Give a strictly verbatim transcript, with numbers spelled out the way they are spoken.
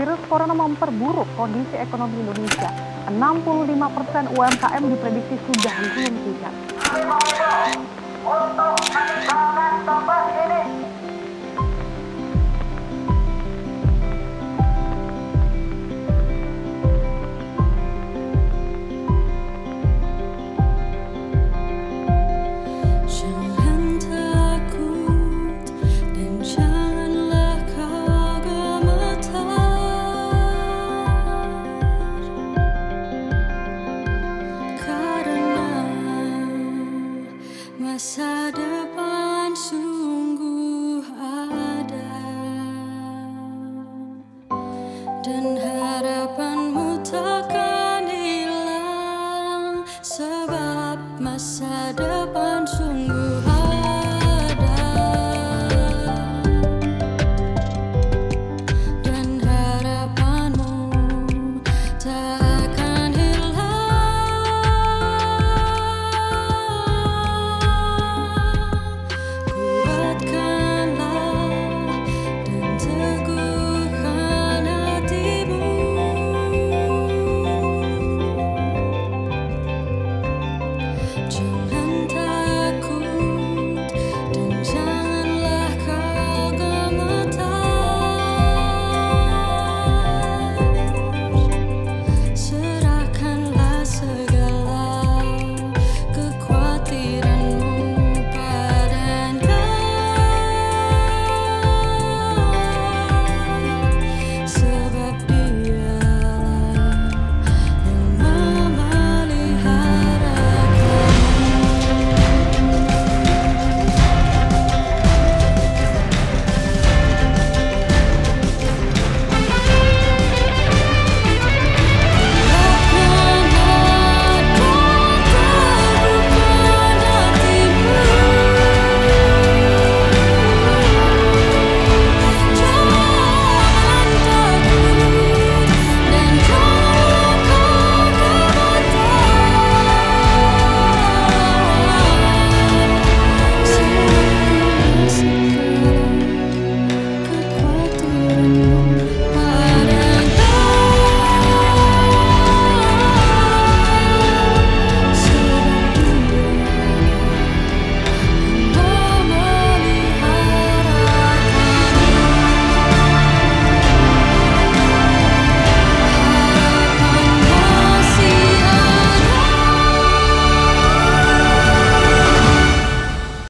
virus corona memperburuk kondisi ekonomi Indonesia. enam puluh lima persen U M K M diprediksi sudah gulung tikar. Untuk meninggalkan tempat ini. Masa depan sungguh ada, dan harapanmu takkan hilang, sebab masa depan